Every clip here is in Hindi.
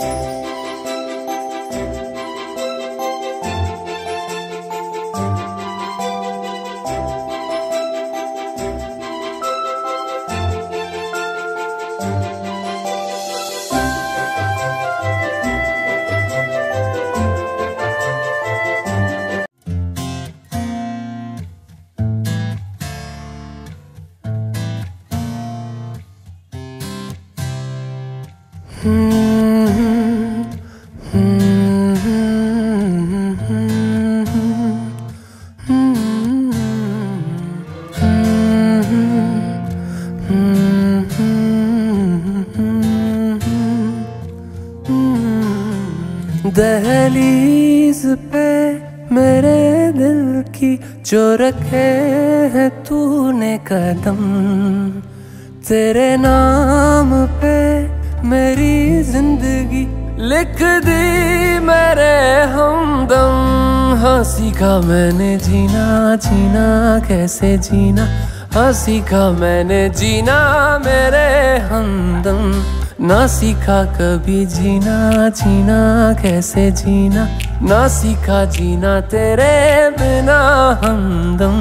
दहलीज पे मेरे दिल की जो रखे है तूने कदम, तेरे नाम पे मेरी जिंदगी लिख दी मेरे हमदम। हाँ सीखा मैंने जीना, जीना कैसे जीना, हाँ सीखा मैंने जीना मेरे हमदम। ना सीखा कभी जीना, जीना कैसे जीना, ना सीखा जीना तेरे बिना हमदम।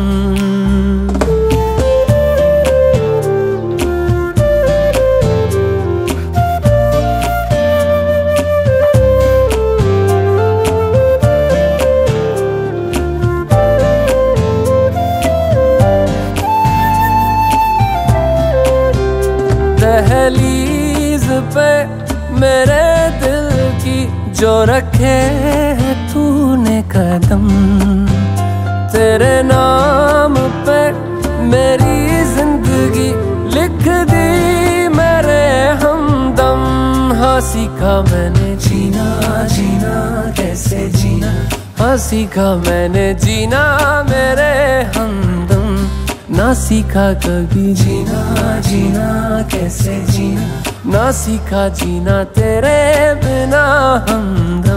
दहलीज पे मेरे दिल की जो रखे है तूने कदम, तेरे नाम पे मेरी जिंदगी लिख दी मेरे हमदम। हाँ सीखा मैंने जीना, जीना कैसे जीना, हाँ सीखा मैंने जीना मेरे हमदम। ना सीखा कभी जीना, जीना कैसे जीना, ना सीखा जीना तेरे बिना हमदम।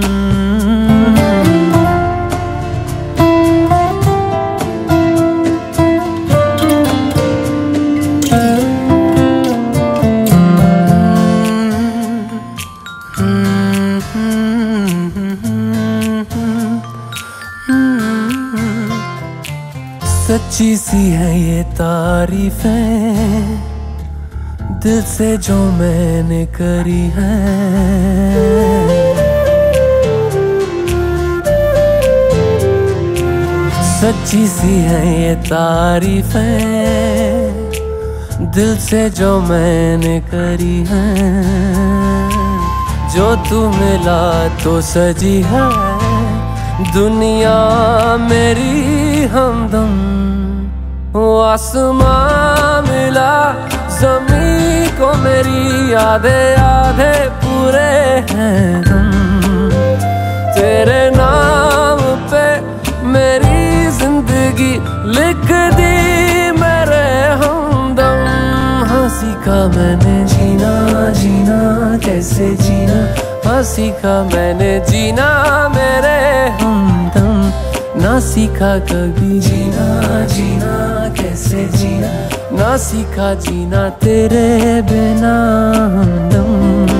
सच्ची सी है ये तारीफें दिल से जो मैंने करी है, सच्ची सी है ये तारीफें दिल से जो मैंने करी है। जो तू मिला तो सजी है दुनिया मेरी हमदम। वो आसमां मिला ज़मीं को मेरी आधे आधे पूरे हैं हम। तेरे नाम पे मेरी जिंदगी लिख दी मेरे हमदम। हाँ सीखा मैंने जीना, जीना कैसे जीना, हाँ सीखा मैंने जीना मेरे हमदम। ना सीखा कभी जीना, जीना कैसे जीना, ना सीखा जीना तेरे बिना हमदम।